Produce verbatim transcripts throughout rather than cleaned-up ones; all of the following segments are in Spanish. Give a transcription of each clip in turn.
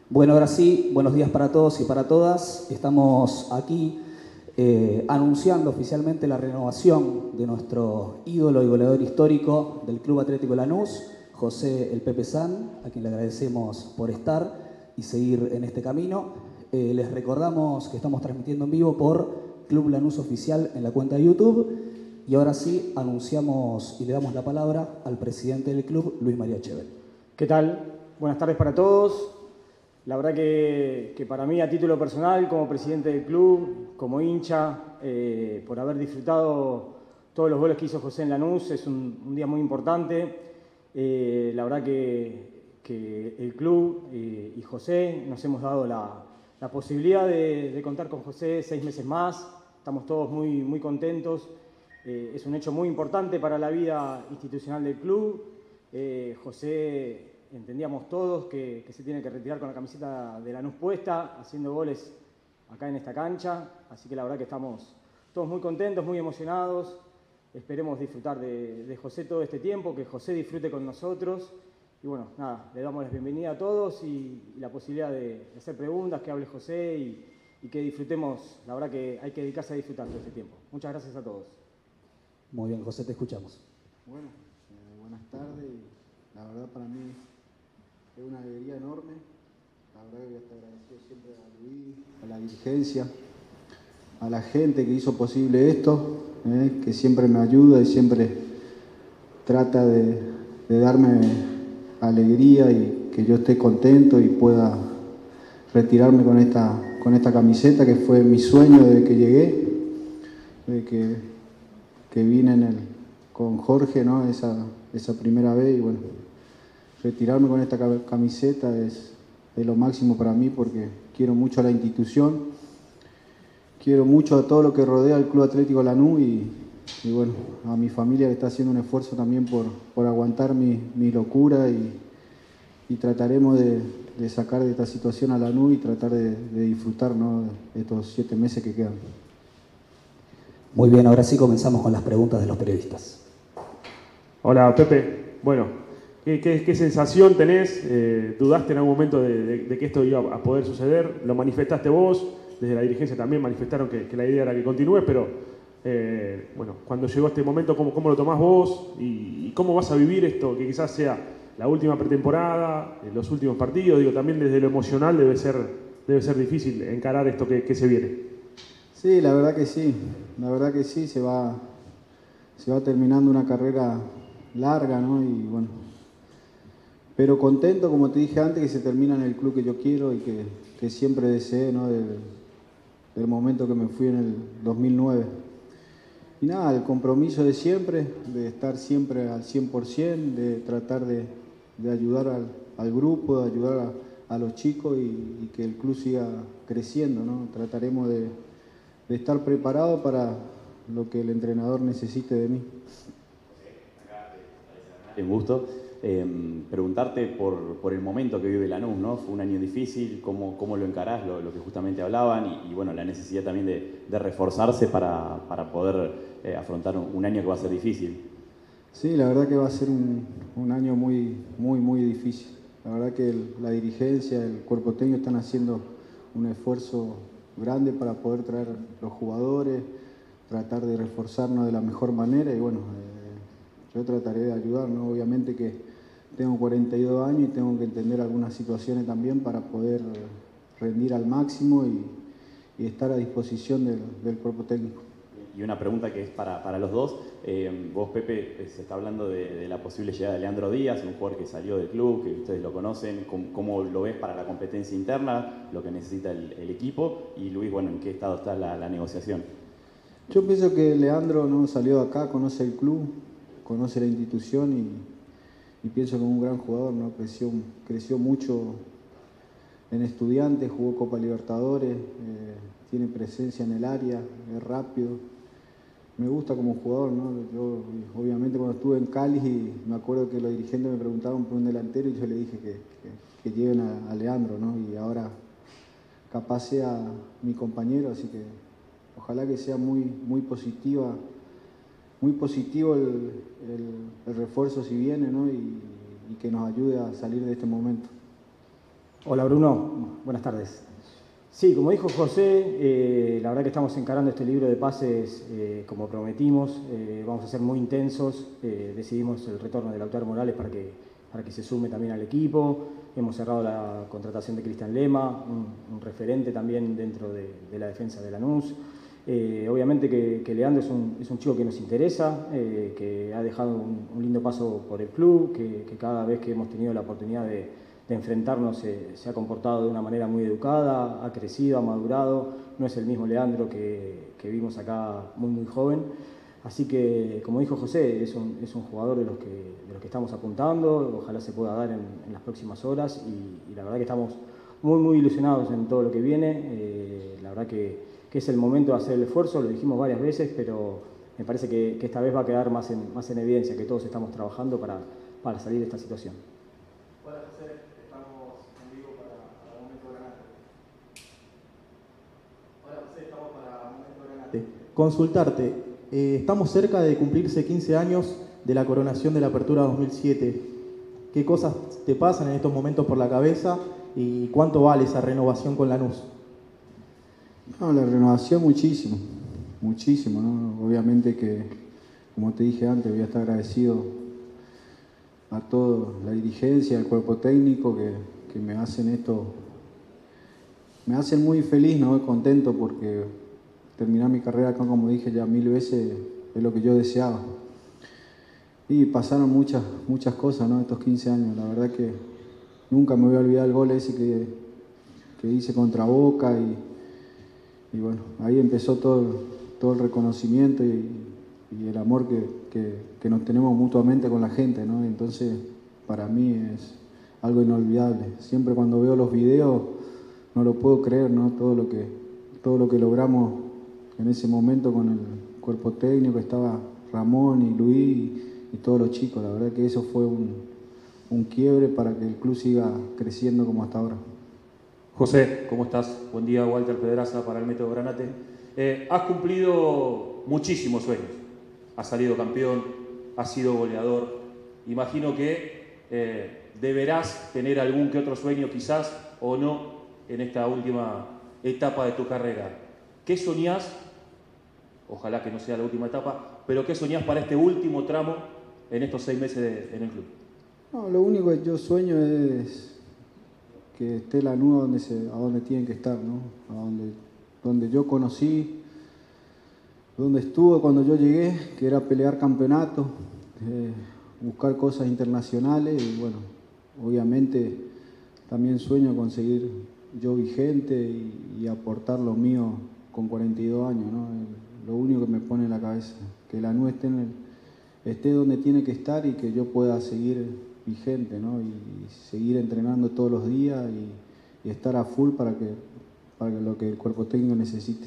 Bueno, ahora sí, buenos días para todos y para todas. Estamos aquí eh, anunciando oficialmente la renovación de nuestro ídolo y goleador histórico del Club Atlético Lanús, José el Pepe San, a quien le agradecemos por estar y seguir en este camino. Eh, les recordamos que estamos transmitiendo en vivo por Club Lanús Oficial en la cuenta de YouTube. Y ahora sí, anunciamos y le damos la palabra al presidente del club, Luis María Chevel. ¿Qué tal? Buenas tardes para todos. La verdad que, que para mí, a título personal, como presidente del club, como hincha, eh, por haber disfrutado todos los goles que hizo José en Lanús, es un, un día muy importante. Eh, la verdad que, que el club eh, y José nos hemos dado la, la posibilidad de, de contar con José seis meses más. Estamos todos muy, muy contentos. Eh, es un hecho muy importante para la vida institucional del club. Eh, José... Entendíamos todos que, que se tiene que retirar con la camiseta de Lanús puesta, haciendo goles acá en esta cancha. Así que la verdad que estamos todos muy contentos, muy emocionados. Esperemos disfrutar de, de José todo este tiempo, que José disfrute con nosotros. Y bueno, nada, le damos la bienvenida a todos y, y la posibilidad de, de hacer preguntas, que hable José y, y que disfrutemos. La verdad que hay que dedicarse a disfrutar todo este tiempo. Muchas gracias a todos. Muy bien, José, te escuchamos. Bueno, eh, buenas tardes. La verdad para mí es una alegría enorme. La verdad que voy a estar agradecido siempre a Luis, a la dirigencia, a la gente que hizo posible esto, eh, que siempre me ayuda y siempre trata de, de darme alegría y que yo esté contento y pueda retirarme con esta, con esta camiseta, que fue mi sueño desde que llegué, desde que, que vine en el, con Jorge, ¿no? esa, esa primera vez. Y bueno, retirarme con esta camiseta es, es lo máximo para mí, porque quiero mucho a la institución, quiero mucho a todo lo que rodea al Club Atlético Lanús y, y bueno, a mi familia que está haciendo un esfuerzo también por, por aguantar mi, mi locura y, y trataremos de, de sacar de esta situación a Lanús y tratar de, de disfrutar, ¿no?, de estos siete meses que quedan. Muy bien, ahora sí comenzamos con las preguntas de los periodistas. Hola, Pepe. Bueno, ¿Qué, qué, qué sensación tenés? Eh, ¿Dudaste en algún momento de, de, de que esto iba a poder suceder? ¿Lo manifestaste vos? Desde la dirigencia también manifestaron que, que la idea era que continúe, pero eh, bueno, cuando llegó este momento, ¿cómo, cómo lo tomás vos? Y, ¿Y cómo vas a vivir esto? Que quizás sea la última pretemporada, los últimos partidos. Digo, también desde lo emocional debe ser, debe ser difícil encarar esto que, que se viene. Sí, la verdad que sí. La verdad que sí, se va, se va terminando una carrera larga, ¿no? Y bueno, pero contento, como te dije antes, que se termina en el club que yo quiero y que, que siempre deseé, ¿no?, del, del momento que me fui en el dos mil nueve. Y nada, el compromiso de siempre, de estar siempre al cien por ciento, de tratar de, de ayudar al, al grupo, de ayudar a, a los chicos y, y que el club siga creciendo, ¿no? Trataremos de, de estar preparados para lo que el entrenador necesite de mí. Un gusto. Eh, preguntarte por, por el momento que vive Lanús, ¿no? Fue un año difícil, ¿cómo, cómo lo encarás? Lo, lo que justamente hablaban y, y bueno, la necesidad también de, de reforzarse para, para poder eh, afrontar un, un año que va a ser difícil. Sí, la verdad que va a ser un, un año muy, muy, muy difícil. La verdad que el, la dirigencia, el cuerpo técnico están haciendo un esfuerzo grande para poder traer los jugadores, tratar de reforzarnos de la mejor manera y bueno, eh, yo trataré de ayudar, ¿no? Obviamente que tengo cuarenta y dos años y tengo que entender algunas situaciones también para poder rendir al máximo y, y estar a disposición del, del cuerpo técnico. Y una pregunta que es para, para los dos. Eh, vos, Pepe, se está hablando de, de la posible llegada de Leandro Díaz, un jugador que salió del club, que ustedes lo conocen. ¿Cómo, cómo lo ves para la competencia interna, lo que necesita el, el equipo? Y Luis, bueno, ¿en qué estado está la, la negociación? Yo pienso que Leandro no salió de acá, conoce el club, conoce la institución y y pienso que es un gran jugador, ¿no? Creció, creció mucho en Estudiantes, jugó Copa Libertadores, eh, tiene presencia en el área, es rápido. Me gusta como jugador, ¿no? Yo, obviamente, cuando estuve en Cali, me acuerdo que los dirigentes me preguntaban por un delantero y yo le dije que, que, que lleven a, a Leandro, ¿no? Y ahora capaz sea mi compañero, así que ojalá que sea muy, muy positiva. Muy positivo el, el, el refuerzo si viene, ¿no? y, y que nos ayude a salir de este momento. Hola Bruno, buenas tardes. Sí, como dijo José, eh, la verdad que estamos encarando este libro de pases eh, como prometimos, eh, vamos a ser muy intensos, eh, decidimos el retorno de Lautaro Morales para que, para que se sume también al equipo, hemos cerrado la contratación de Cristian Lema, un, un referente también dentro de, de la defensa de Lanús. Eh, obviamente que, que Leandro es un, es un chico que nos interesa, eh, que ha dejado un, un lindo paso por el club, que, que cada vez que hemos tenido la oportunidad de de enfrentarnos se, se ha comportado de una manera muy educada, ha crecido, ha madurado, no es el mismo Leandro que, que vimos acá muy muy joven, así que como dijo José, es un, es un jugador de los, que, de los que estamos apuntando, ojalá se pueda dar en, en las próximas horas y, y la verdad que estamos muy muy ilusionados en todo lo que viene, eh, la verdad que, que es el momento de hacer el esfuerzo, lo dijimos varias veces, pero me parece que, que esta vez va a quedar más en, más en evidencia, que todos estamos trabajando para, para salir de esta situación. Consultarte, eh, estamos cerca de cumplirse quince años de la coronación de la Apertura dos mil siete. ¿Qué cosas te pasan en estos momentos por la cabeza y cuánto vale esa renovación con Lanús? No, la renovación muchísimo, muchísimo, ¿no? Obviamente que, como te dije antes, voy a estar agradecido a toda la dirigencia, al cuerpo técnico que, que me hacen esto, me hacen muy feliz, ¿no? Contento porque terminar mi carrera acá, como dije ya mil veces, es lo que yo deseaba. Y pasaron muchas, muchas cosas, ¿no? Estos quince años, la verdad que nunca me voy a olvidar el gol ese que, que hice contra Boca y, y bueno, ahí empezó todo, todo el reconocimiento y, y el amor que, que, que nos tenemos mutuamente con la gente, ¿no? Entonces, para mí es algo inolvidable. Siempre cuando veo los videos no lo puedo creer, ¿no? Todo lo que, todo lo que logramos en ese momento con el cuerpo técnico, estaba Ramón y Luis y, y todos los chicos. La verdad que eso fue un, un quiebre para que el club siga creciendo como hasta ahora. José, ¿cómo estás? Buen día, Walter Pedraza para el Método Granate. Eh, has cumplido muchísimos sueños. Has salido campeón, has sido goleador. Imagino que eh, deberás tener algún que otro sueño quizás o no en esta última etapa de tu carrera. ¿Qué soñás? Ojalá que no sea la última etapa, pero ¿qué soñás para este último tramo en estos seis meses de, en el club? No, lo único que yo sueño es que esté Lanús donde se, a donde tienen que estar, ¿no? A donde, donde yo conocí, donde estuve cuando yo llegué, que era pelear campeonatos, eh, buscar cosas internacionales y bueno, obviamente también sueño conseguir yo vigente y, y aportar lo mío con cuarenta y dos años, ¿no? Lo único que me pone en la cabeza, que Lanús esté, en el, esté donde tiene que estar y que yo pueda seguir vigente, ¿no? Y, y seguir entrenando todos los días y, y estar a full para que para lo que el cuerpo técnico necesite.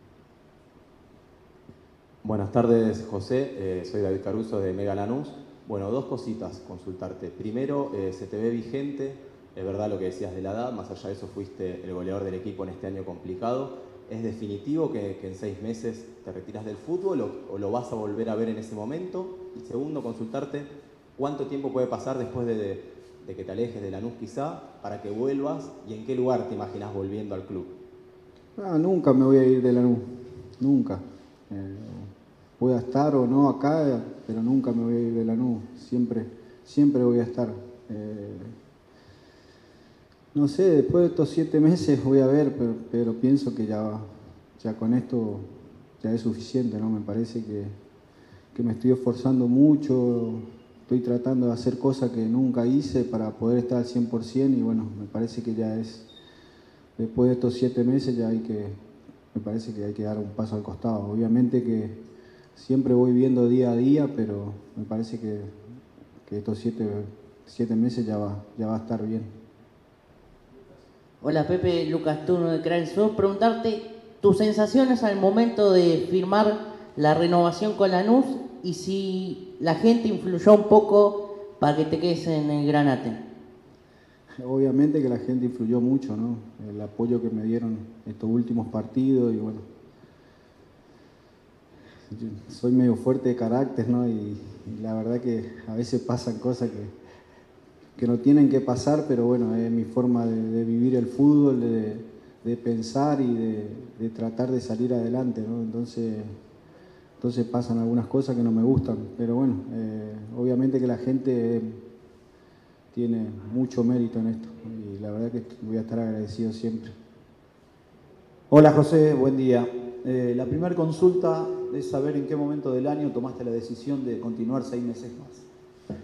Buenas tardes, José. Eh, soy David Caruso de Mega Lanús. Bueno, dos cositas consultarte. Primero, eh, se te ve vigente, es verdad lo que decías de la edad, más allá de eso fuiste el goleador del equipo en este año complicado. ¿Es definitivo que, que en seis meses te retiras del fútbol o, o lo vas a volver a ver en ese momento? Y segundo, consultarte cuánto tiempo puede pasar después de, de, de que te alejes de Lanús quizá para que vuelvas y en qué lugar te imaginas volviendo al club. Ah, nunca me voy a ir de Lanús, nunca. Eh, voy a estar o no acá, pero nunca me voy a ir de Lanús, siempre, siempre voy a estar. Eh, No sé, después de estos siete meses voy a ver, pero, pero pienso que ya, ya con esto ya es suficiente, ¿no? Me parece que, que me estoy esforzando mucho, estoy tratando de hacer cosas que nunca hice para poder estar al cien por ciento y bueno, me parece que ya es, después de estos siete meses ya hay que, me parece que hay que dar un paso al costado. Obviamente que siempre voy viendo día a día, pero me parece que, que estos siete, siete meses ya va, ya va a estar bien. Hola Pepe, Lucas Turno de Cransford. Preguntarte tus sensaciones al momento de firmar la renovación con Lanús y si la gente influyó un poco para que te quedes en el Granate. Obviamente que la gente influyó mucho, ¿no? El apoyo que me dieron estos últimos partidos y bueno, yo soy medio fuerte de carácter, ¿no? Y, y la verdad que a veces pasan cosas que, que no tienen que pasar, pero bueno, es mi forma de, de vivir el fútbol, de, de pensar y de, de tratar de salir adelante, ¿no? Entonces, entonces pasan algunas cosas que no me gustan, pero bueno, eh, obviamente que la gente tiene mucho mérito en esto y la verdad que voy a estar agradecido siempre. Hola José, buen día. Eh, la primera consulta es saber en qué momento del año tomaste la decisión de continuar seis meses más.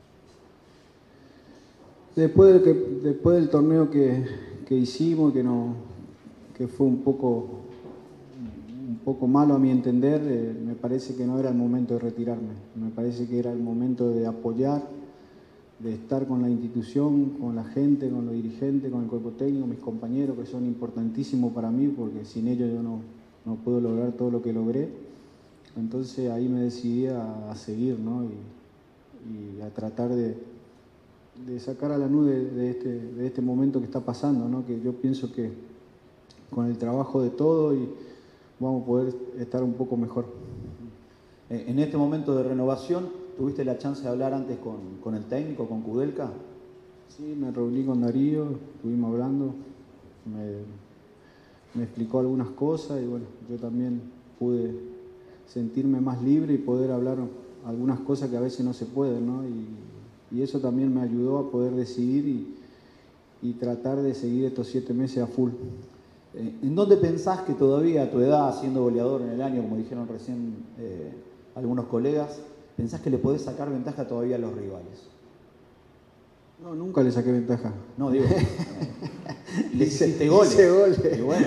Después del, que, después del torneo que, que hicimos, que, no, que fue un poco, un poco malo a mi entender, eh, me parece que no era el momento de retirarme. Me parece que era el momento de apoyar, de estar con la institución, con la gente, con los dirigentes, con el cuerpo técnico, mis compañeros, que son importantísimos para mí, porque sin ellos yo no, no puedo lograr todo lo que logré. Entonces ahí me decidí a, a seguir, ¿no? y, y a tratar de, de sacar a Lanús de, de, este, de este momento que está pasando, ¿no? Que yo pienso que con el trabajo de todo y vamos a poder estar un poco mejor. En este momento de renovación, ¿tuviste la chance de hablar antes con, con el técnico, con Kudelka? Sí, me reuní con Darío, estuvimos hablando, me, me explicó algunas cosas y bueno, yo también pude sentirme más libre y poder hablar algunas cosas que a veces no se pueden, ¿no? Y, y eso también me ayudó a poder decidir y, y tratar de seguir estos siete meses a full. ¿En dónde pensás que todavía a tu edad, siendo goleador en el año, como dijeron recién eh, algunos colegas, pensás que le podés sacar ventaja todavía a los rivales? No, nunca le saqué ventaja. No, digo, le hiciste goles. Hice goles. Y bueno.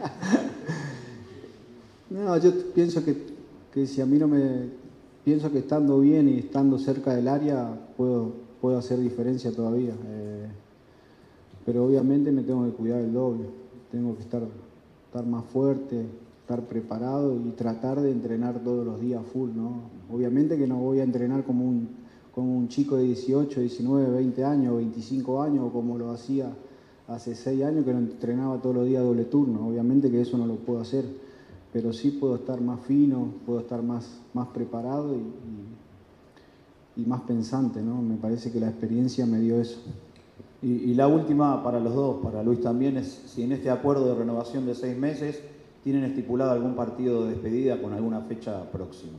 No, yo pienso que, que si a mí no me... Pienso que estando bien y estando cerca del área puedo, puedo hacer diferencia todavía. Eh, pero obviamente me tengo que cuidar el doble. Tengo que estar, estar más fuerte, estar preparado y tratar de entrenar todos los días full, ¿no? Obviamente que no voy a entrenar como un, como un chico de dieciocho, diecinueve, veinte años, veinticinco años, como lo hacía hace seis años que lo entrenaba todos los días doble turno. Obviamente que eso no lo puedo hacer, pero sí puedo estar más fino, puedo estar más, más preparado y, y, y más pensante, ¿no? Me parece que la experiencia me dio eso. Y, y la última para los dos, para Luis también, es si en este acuerdo de renovación de seis meses tienen estipulado algún partido de despedida con alguna fecha próxima.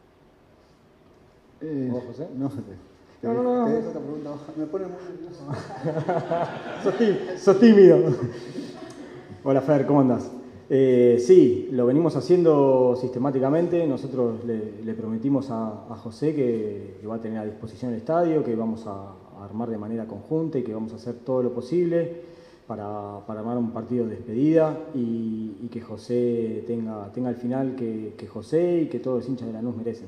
Eh, ¿Vos, José? No, te, no, no, no, te no. dejo esta pregunta, me pone muy nervioso. sos, tí, sos tímido. Hola Fer, ¿cómo andás? Eh, sí, lo venimos haciendo sistemáticamente. Nosotros le, le prometimos a, a José que, que va a tener a disposición el estadio, que vamos a, a armar de manera conjunta y que vamos a hacer todo lo posible para, para armar un partido de despedida y, y que José tenga, tenga el final que, que José y que todos los hinchas de Lanús merecen.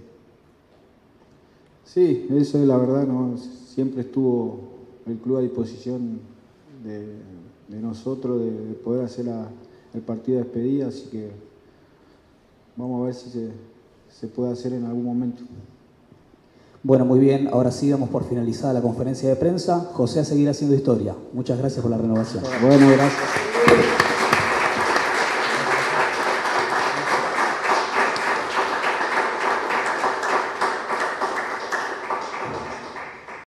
Sí, eso es la verdad, ¿no? Siempre estuvo el club a disposición de, de nosotros de, de poder hacer la, el partido de despedida, así que vamos a ver si se, se puede hacer en algún momento. Bueno, muy bien, ahora sí damos por finalizada la conferencia de prensa. José, a seguir haciendo historia. Muchas gracias por la renovación. Bueno, gracias.